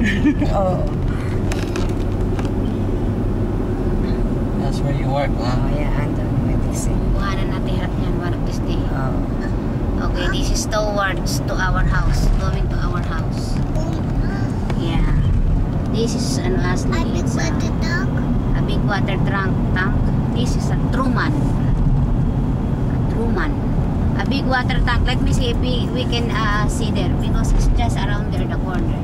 Oh. That's where you work, huh? Oh, yeah, andun. May taxi. Buhanan natin hirap yan, one of this day. Oh. Okay, this is towards to our house. Going to our house. Yeah. This is an Ashley. It's a big water tank. This is a Truman. A big water tank. Let me see if we can see there because it's just around there the corner.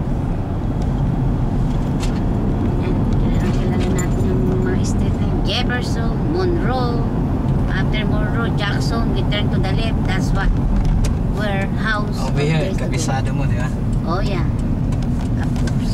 And kilala natin yung mga street name. Jefferson, Monroe. After Monroe, Jackson, we turn to the left. That's what where house. Over here, kabisado mo, di ba? Oh yeah. Of course.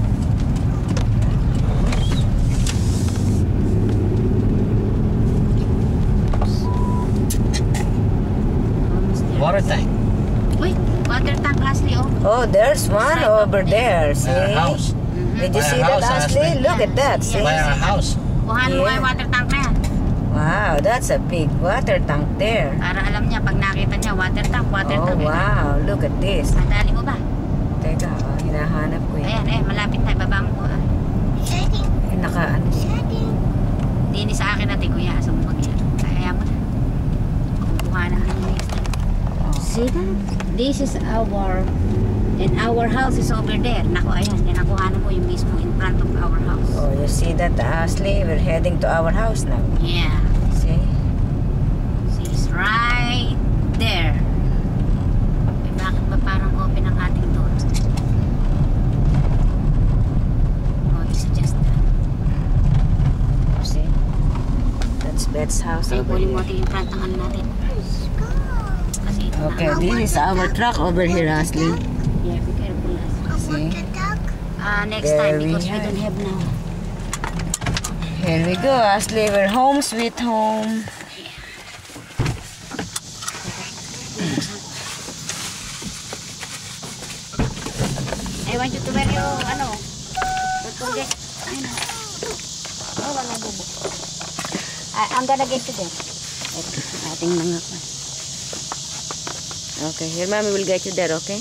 Water tank. Wait, water tank, Ashley, oh. Oh, there's one over there. See? By our house. Did you By see our that, house, Ashley? Ashley. Look at that. See? By our house. Kuhanan mo nga yung water tank na yan. Wow, that's a big water tank there. Para alam niya, pag nakita niya, water tank. Oh, wow. Look at this. Madali mo ba? Teka, hinahanap ko yun. Ayan, malapit na. Baba mo ko. Naka-ano siya? Hindi sa akin natin, kuya. Asa mo mag-yan. Kaya mo na. Kung kuhanan ka ng next time. See that? This is our... And our house is over there. Naku, ayan. Yan, nakuhanan mo yung mismo in front of our house. Oh, you see that, Ashley? We're heading to our house now. Yeah. See? She's right there. Eh, bakit ba parang open ang ating door? Oh, it's just that. See? That's Beth's house Ay, over kunin mo here. natin yung front ng ano natin. Kasi ito na. Okay, this is our truck over here, Ashley. Yeah, be careful. See? Next There time we because we have- don't have now. Here we go, Ashley. We're home, sweet home. I want you to wear your ano. Tutulog. Ay na. Oh, wala bubo. I'm gonna get you there. Ating mga pa. Okay, here, Mommy will get you there, okay?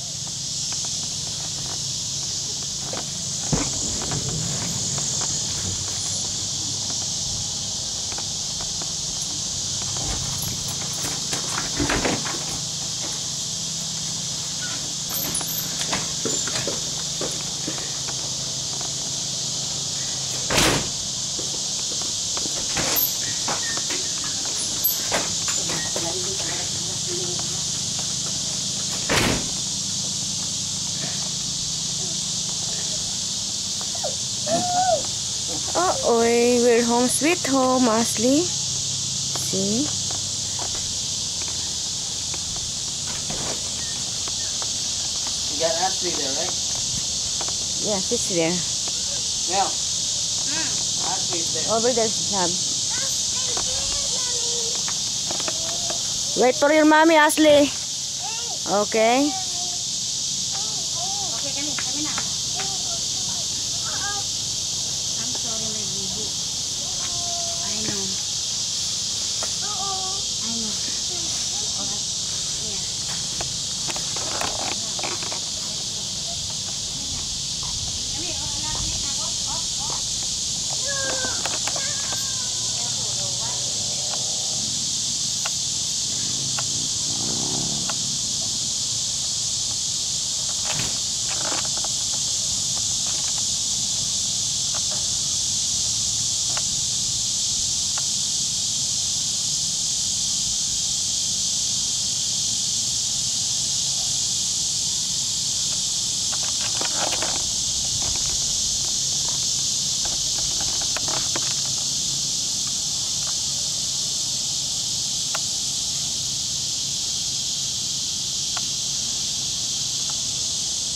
Uh-oh, we're home, sweet home, Ashley. See? You got Ashley there, right? Yeah, she's there. Mel. Ashley's there. Over there, Sam. Wait for your mommy, Ashley. Okay. Okay, kani.